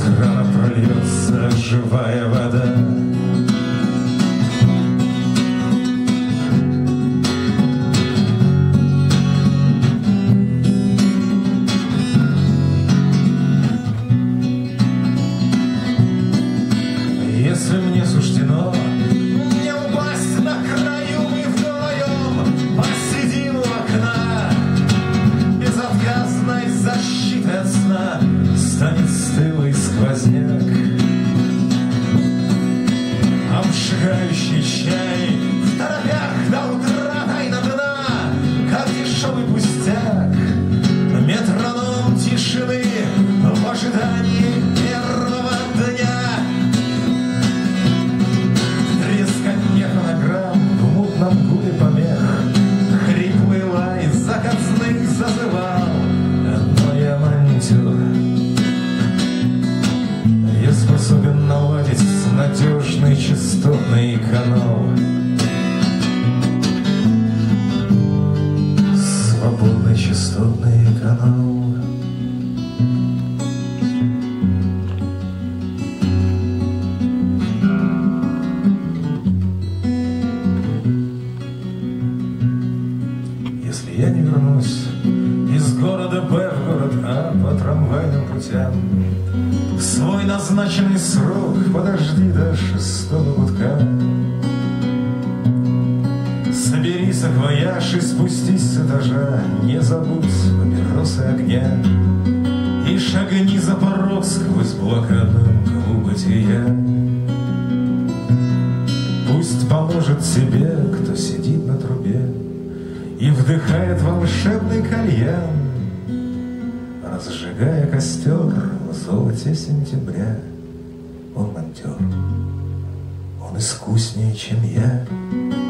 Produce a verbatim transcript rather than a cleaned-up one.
крана прольется живая вода. Если мне суждено не упасть на краю, мы вдвоем посидим у окна. Безотказной защитой от сна станет стылый сквозняк. Обжигающий чай в торопях до утра тайна дна, как дешевый пустяк. Метроном тишины в ожидании первого дня. Трескотне фонограмм в мутном гуле помех, хриплый лай заказных зазывал. Но я монтер, я способен наладить надежный частотный канал. Свободный частотный канал. Если я не вернусь из города Б в город А по трамвайным путям, в свой назначенный срок подожди до шестого гудка. Собери саквояж и спустись с этажа, не забудь папиросы огня, и шагни за порог сквозь блокаду мглу бытия. Пусть поможет тебе, кто сидит на трубе и вдыхает волшебный кальян, разжигая костер в золоте сентября. Он монтер, он искуснее, чем я.